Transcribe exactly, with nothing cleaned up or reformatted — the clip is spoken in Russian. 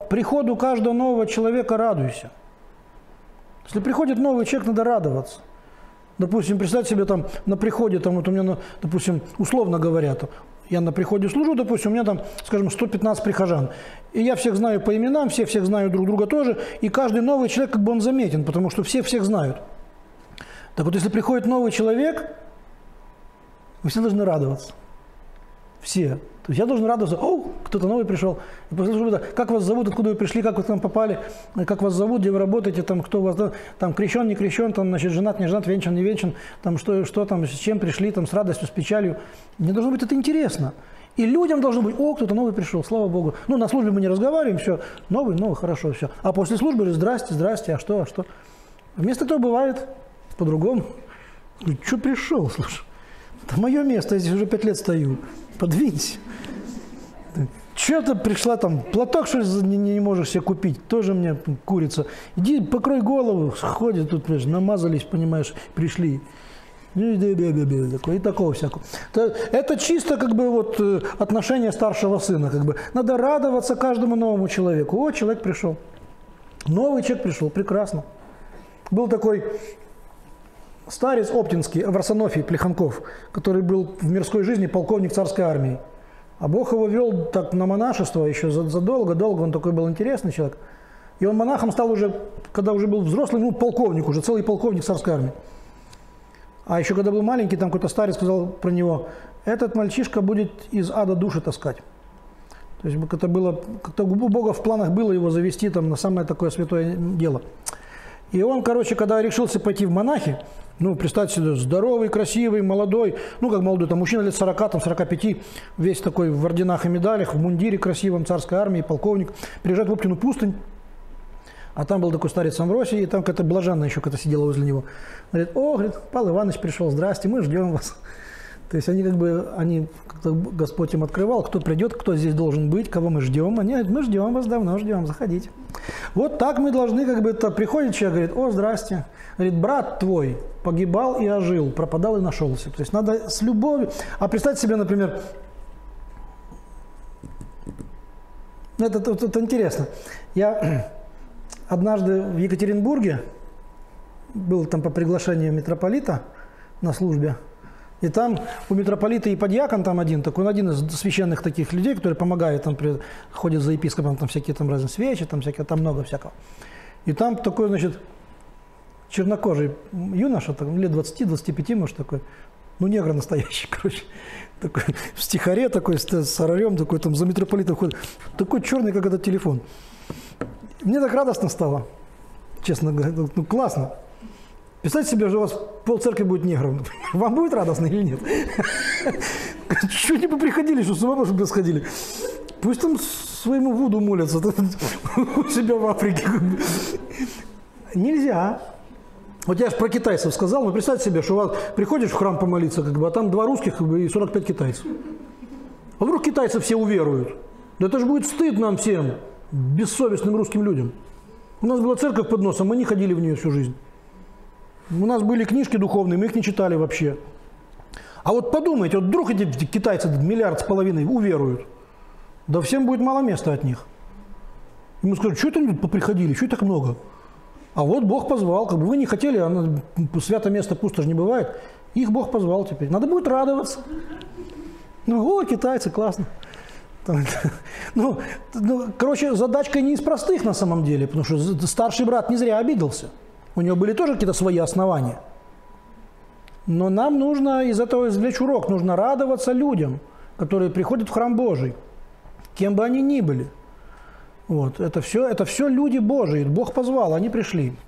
приходу каждого нового человека радуйся. Если приходит новый человек, надо радоваться. Допустим, представьте себе, там, на приходе, там, вот у меня, допустим, условно говоря, там, я на приходе служу, допустим, у меня там, скажем, сто пятнадцать прихожан. И я всех знаю по именам, все всех знают друг друга тоже, и каждый новый человек, как бы он заметен, потому что все всех знают. Так вот, если приходит новый человек, вы все должны радоваться. Все. То есть я должен радоваться, о, кто-то новый пришел. И после, как вас зовут, откуда вы пришли, как вы к нам попали, как вас зовут, где вы работаете, там, кто у вас, там, крещен, не крещен, там, значит, женат, не женат, венчан, не венчан, там, что, что там, с чем пришли, там, с радостью, с печалью. Мне должно быть это интересно. И людям должно быть, о, кто-то новый пришел, слава Богу. Ну, на службе мы не разговариваем, все, новый, новый, хорошо, все. А после службы же, здрасте, здрасте, а что, а что? Вместо этого бывает по-другому. Что пришел, слушай? Это мое место, я здесь уже пять лет стою. Подвинься. Че-то пришла там, платок, что ли, не, не можешь себе купить, тоже мне курица. Иди, покрой голову, ходят тут, понимаешь, намазались, понимаешь, пришли. И такого всякого. Это чисто как бы вот отношение старшего сына. Как бы. Надо радоваться каждому новому человеку. О, человек пришел. Новый человек пришел, прекрасно. Был такой старец оптинский, Варсонофий Плеханков, который был в мирской жизни полковник царской армии. А Бог его вел так на монашество еще задолго-долго, он такой был интересный человек. И он монахом стал уже, когда уже был взрослый, ну, полковник уже, целый полковник царской армии. А еще когда был маленький, там какой-то старец сказал про него, этот мальчишка будет из ада души таскать. То есть это было, как-то у Бога в планах было его завести там на самое такое святое дело. И он, короче, когда решился пойти в монахи, ну, представьте себе, здоровый, красивый, молодой, ну, как молодой, там, мужчина лет сорока, там, сорока пяти, весь такой в орденах и медалях, в мундире красивом царской армии, полковник, приезжает в Оптину пустынь, а там был такой старец Амвросий, и там какая-то блаженная еще какая-то сидела возле него. Говорит, о, говорит, Павел Иванович пришел, здрасте, мы ждем вас. То есть они как бы, они, как-то Господь им открывал, кто придет, кто здесь должен быть, кого мы ждем. Они говорят, мы ждем вас, давно ждем, заходите. Вот так мы должны, как бы, это приходит человек, говорит, о, здрасте. Говорит, брат твой погибал и ожил, пропадал и нашелся. То есть надо с любовью. А представьте себе, например, это, это, это интересно. Я однажды в Екатеринбурге был там по приглашению митрополита на службе. И там у митрополита и подьякон там один, такой он один из священных таких людей, который помогает, там ходит за епископом, там всякие там разные свечи, там всякие, там много всякого. И там такой, значит, чернокожий юноша, там, лет двадцати-двадцати пяти, может, такой, ну, негр настоящий, короче, такой, в стихаре такой, с орарем, такой, там, за митрополитом ходит, такой черный, как этот телефон. Мне так радостно стало, честно говоря, ну, классно. Представьте себе, что у вас полцеркви будет негров. Вам будет радостно или нет? Чуть-чуть бы приходили, что с ума бы сходили. Пусть там своему Вуду молятся у себя в Африке. Нельзя. Вот я же про китайцев сказал, но представьте себе, что у вас приходишь в храм помолиться, как бы, а там два русских как бы, и сорок пять китайцев. А вдруг китайцы все уверуют? Да это же будет стыд нам всем, бессовестным русским людям. У нас была церковь под носом, мы не ходили в нее всю жизнь. У нас были книжки духовные, мы их не читали вообще. А вот подумайте, вот вдруг эти китайцы миллиард с половиной уверуют, да всем будет мало места от них. И мы скажем, что это они тут поприходили, что так много? А вот Бог позвал, как бы вы не хотели, а свято место пусто же не бывает, их Бог позвал теперь. Надо будет радоваться. Ну, о, китайцы, классно. Ну, ну, короче, задачка не из простых на самом деле, потому что старший брат не зря обиделся. У него были тоже какие-то свои основания. Но нам нужно из этого извлечь урок. Нужно радоваться людям, которые приходят в храм Божий, кем бы они ни были. Вот. Это все, это все люди Божии. Бог позвал, они пришли.